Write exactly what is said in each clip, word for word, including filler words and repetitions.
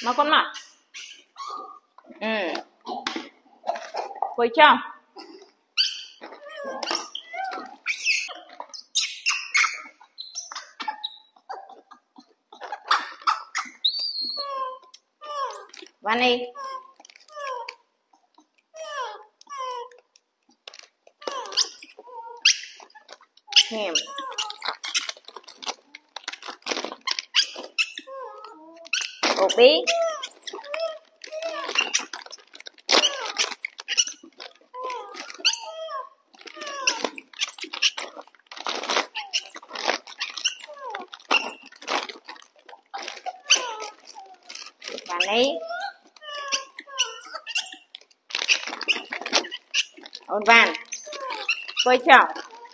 Mà con mặt. Ừ. Quay cho. Van đi. Hèm. Bobby. Van đi. Ôn Van. Quay cho.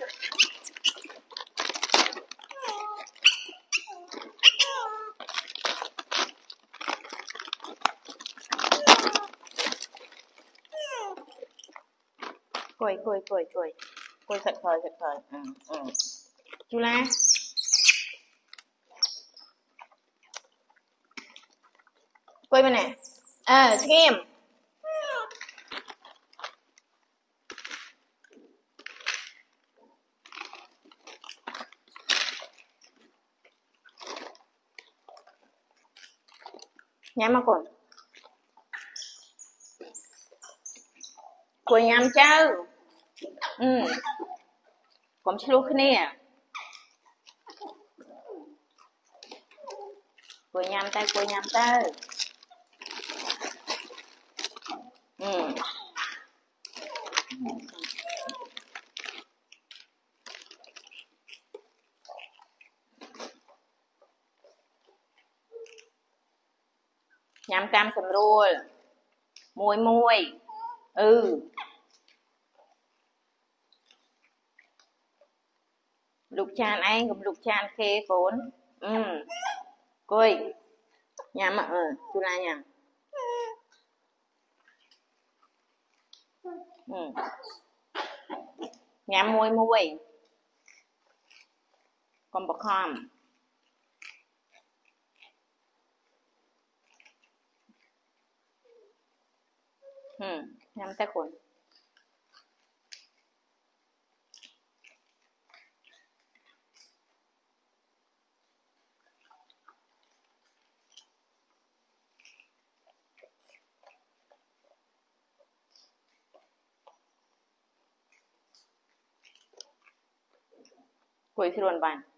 Quay quay quay quay. Quay thật thời thật thời. Ừ ừ. Chú La. Quay bên này. À, Kim. Nhắm mà con. Quay nhắm chứ. Ừ. Còn chứ lúc nè. Quay nhắm tay, quay nhắm tay. Ừ. Nhắm cam sầm rùa. Môi môi. Ừ. Lục chan anh gặp lục chan khê vốn. Ừ. Coi. Nhắm mà. Ừ. Chú La nhắm. Ừ. Nhắm môi môi. Con bọc hòm. Ừ. Nhắm tay khuẩn. Quay xí luôn bạn.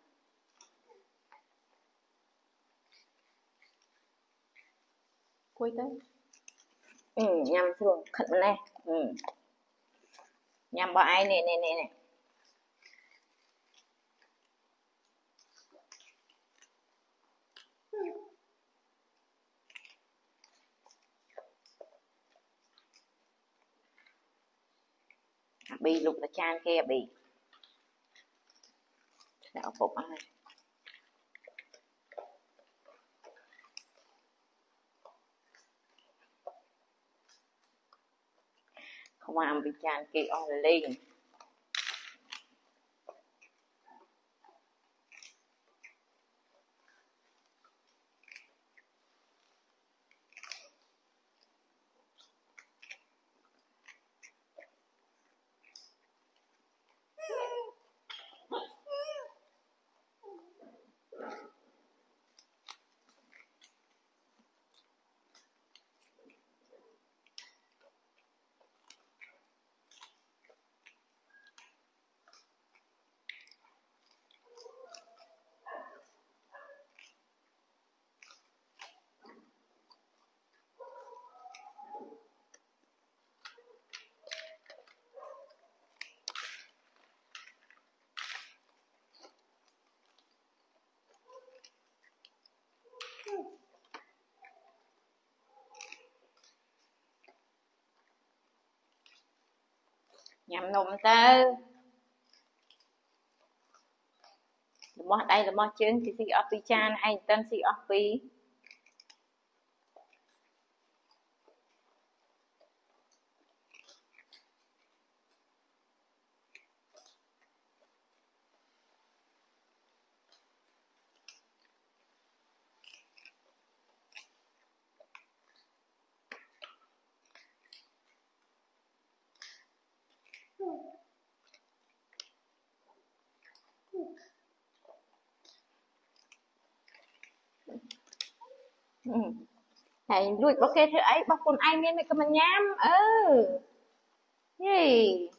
Quay tới. Ừ. Nhắm xí luôn. Khẩn này. Ừ. Nhắm bỏ ai nè nè nè nè. Bị lục là chan kia bị. Đảo phục ai. Không làm bị chan kia on lên. Nhắm nôm tơ. Mó đây là mó chân thì si ở pi chan anh tên si ở pi. ừ. Thầy lùi bóc kê thưa ấy bóc con ai nên mày cầm mà nhám ừ gì